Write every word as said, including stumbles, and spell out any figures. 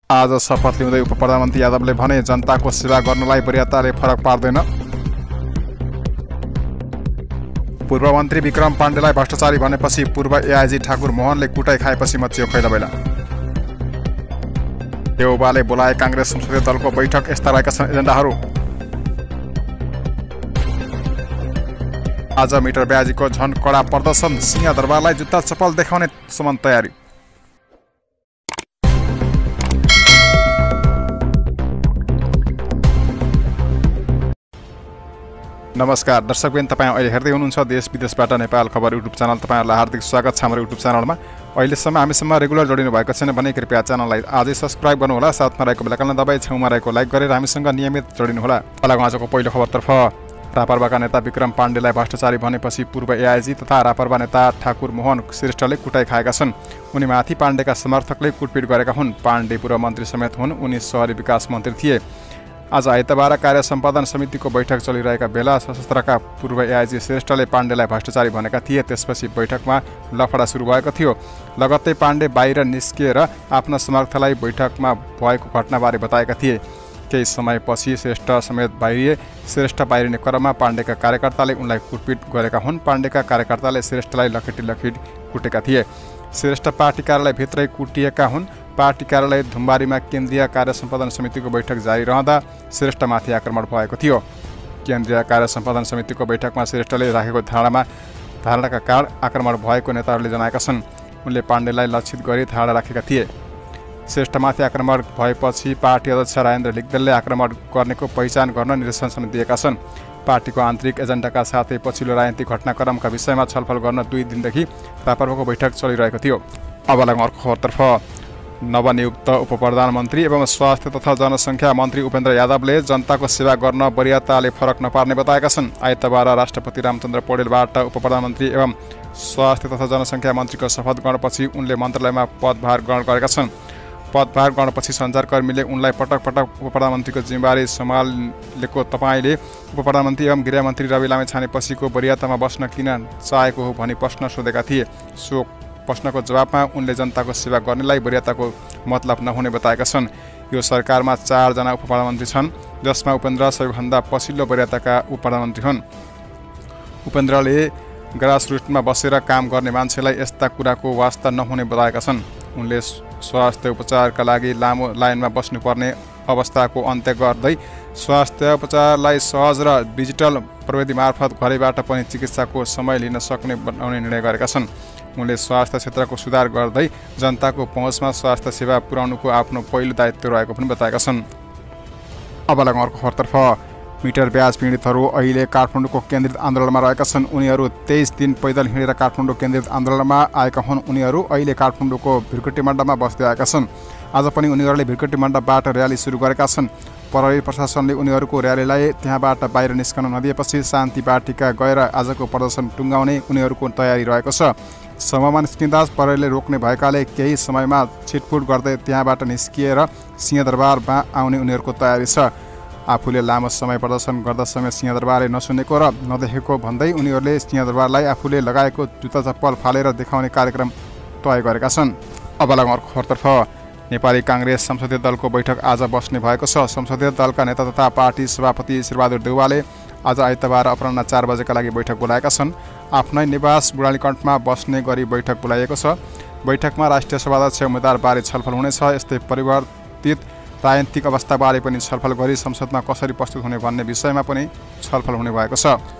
आज शपथ लिँदै उप प्रधानमन्त्री यादवले भने जनताको सेवा गर्नलाई वरियताले फरक पार्दैन। पूर्व मन्त्री विक्रम पाण्डेलाई भ्रष्टाचारी भनेपछि पूर्व एआइजी ठाकुर मोहनले कुटाई खाएपछि मचियो खैलबैला। देउबाले बोलाए काङ्ग्रेस संसदीय दलको बैठक, यस्ता रहेका छन् एजेन्डाहरू। आज मिटर ब्याजीको झन कडा प्रदर्शन, सिंहदरबारलाई जुत्ता चप्पल देखाउने सम्म तयारी। नमस्कार दर्शकबिन, तपाईँ अहिले हेर्दै हुनुहुन्छ देश विदेशबाट नेपाल खबर युट्युब च्यानल। तपाईँहरूलाई हार्दिक स्वागत छ हाम्रो युट्युब च्यानलमा। अहिलेसम्म हामीसँग रेगुलर जोडिनु भएको छैन भने कृपया च्यानललाई आजै सब्सक्राइब गर्नुहोला, साथमा रहेको बेलकन दबाई छेउमा रहेको लाइक गरेर हामीसँग नियमित जोडिनुहोला। अब आजको पहिलो खबरतर्फ। रापरबाका नेता विक्रम पाण्डेलाई भ्रष्टाचारी भनेपछि पूर्व एआइजी तथा रापरबा नेता ठाकुर मोहन श्रेष्ठले कुटाई खाएका छन्। उनीमाथि पाण्डेका समर्थकले कुटपिट गरेका हुन्। पाण्डे पूर्व मन्त्री समेत हुन्। उनी शहरी विकास मन्त्री थिए। आज आइतबार कार्य सम्पादन समितिको बैठक चलिरहेका बेला सशस्त्रका पूर्व एआइजी श्रेष्ठले पाण्डेलाई भ्रष्टाचारी भनेका थिए। त्यसपछि बैठकमा लफडा सुरु भएको थियो। लगत्तै पाण्डे बाहिर निस्किएर आफ्ना समर्थकलाई बैठकमा भएको घटनाबारे बताएका थिए। केही समयपछि श्रेष्ठ समेत बाहिरिए। श्रेष्ठ बाहिरिने क्रममा पाण्डेका कार्यकर्ताले उनलाई कुटपिट गरेका हुन्। पाण्डेका कार्यकर्ताले श्रेष्ठलाई लखेटी लखेट कुटेका थिए। श्रेष्ठ पार्टी कार्यालयभित्रै कुटिएका हुन्। पार्टी कार्यालय धुम्बारीमा केन्द्रीय कार्य सम्पादन समितिको बैठक जारी रहँदा श्रेष्ठमाथि आक्रमण भएको थियो। केन्द्रीय कार्य सम्पादन समितिको बैठकमा श्रेष्ठले राखेको धारणामा धारणाका कारण आक्रमण भएको नेताहरूले जनाएका छन्। उनले पाण्डेलाई लक्षित गरी धारणा राखेका थिए। श्रेष्ठमाथि आक्रमण भएपछि पार्टी अध्यक्ष राजेन्द्र लिग्देलले आक्रमण गर्नेको पहिचान गर्न निर्देशन दिएका छन्। पार्टीको आन्तरिक एजेन्डाका साथै पछिल्लो राजनीतिक घटनाक्रमका विषयमा छलफल गर्न दुई दिनदेखि रापरबाको बैठक चलिरहेको थियो। अब लागौँ अर्को खबरतर्फ। नवनियुक्त उप प्रधानमन्त्री एवं स्वास्थ्य तथा जनसङ्ख्या मन्त्री उपेन्द्र यादवले जनताको सेवा गर्न वरियताले फरक नपार्ने बताएका छन्। आइतबार राष्ट्रपति रामचन्द्र पौडेलबाट उप प्रधानमन्त्री एवं स्वास्थ्य तथा जनसङ्ख्या मन्त्रीको शपथ ग्रहणपछि उनले मन्त्रालयमा पदभार ग्रहण गरेका छन्। पदभार ग्रहणपछि सञ्चारकर्मीले उनलाई पटक पटक उप प्रधानमन्त्रीको जिम्मेवारी सम्हालेको तपाईँले उप प्रधानमन्त्री एवं गृहमन्त्री रवि लामिछानेपछिको वरियतामा बस्न किन चाहेको हो भनी प्रश्न सोधेका थिए। सो प्रश्नको जवाबमा उनले जनताको सेवा गर्नेलाई वरियताको मतलब नहुने बताएका छन्। यो सरकारमा चारजना उप प्रधानमन्त्री छन्, जसमा उपेन्द्र सबैभन्दा पछिल्लो वरियताका उप प्रधानमन्त्री हुन्। उपेन्द्रले ग्रासरुटमा बसेर काम गर्ने मान्छेलाई यस्ता कुराको वास्ता नहुने बताएका छन्। उनले स्वास्थ्य उपचारका लागि लामो लाइनमा बस्नुपर्ने अवस्थाको अन्त्य गर्दै स्वास्थ्य उपचारलाई सहज र डिजिटल प्रविधि मार्फत घरैबाट पनि चिकित्साको समय लिन सक्ने बनाउने निर्णय गरेका छन्। उनले स्वास्थ्य क्षेत्रको सुधार गर्दै जनताको पहुँचमा स्वास्थ्य सेवा पुर्याउनुको आफ्नो पहिलो दायित्व रहेको पनि बताएका छन्। अब लागौँ अर्को खबरतर्फ। मिटर ब्याज पीडितहरू अहिले काठमाडौँको केन्द्रित आन्दोलनमा रहेका छन्। उनीहरू तेइस दिन पैदल हिँडेर काठमाडौँ केन्द्रित आन्दोलनमा आएका हुन्। उनीहरू अहिले काठमाडौँको भिरकुटी मण्डपमा बस्दै आएका छन्। आज पनि उनीहरूले भिरकुटी मण्डपबाट र्याली सुरु गरेका छन्। प्रहरी प्रशासनले उनीहरूको र्यालीलाई त्यहाँबाट बाहिर निस्कन नदिएपछि शान्ति बाटिका गएर आजको प्रदर्शन टुङ्गाउने उनीहरूको तयारी रहेको छ। समूहमा निस्किँदा प्रहरीले रोक्ने भएकाले केही समयमा छिटफुट गर्दै त्यहाँबाट निस्किएर सिंहदरबारमा आउने उनीहरूको तयारी छ। आफूले लामो समय प्रदर्शन गर्दा समय सिंहदरबारले नसुनेको र नदेखेको भन्दै उनीहरूले सिंहदरबारलाई आफूले लगाएको जुत्ता चप्पल फालेर देखाउने कार्यक्रम तय गरेका छन्। अब लागौँ अर्को खबरतर्फ। नेपाली काङ्ग्रेस संसदीय दलको बैठक आज बस्ने भएको छ। संसदीय दलका नेता तथा पार्टी सभापति शेरबहादुर देउवाले आज आइतबार अपराह्न चार बजेका लागि बैठक बोलाएका छन्। आफ्नै निवास बुढालीकण्ठमा बस्ने गरी बैठक बोलाइएको छ। बैठकमा राष्ट्रिय सभाध्यक्ष उम्मेदवारबारे छलफल हुनेछ। यस्तै परिवर्तित राजनीतिक अवस्थाबारे पनि छलफल गरी संसदमा कसरी प्रस्तुत हुने भन्ने विषयमा पनि छलफल हुने भएको छ।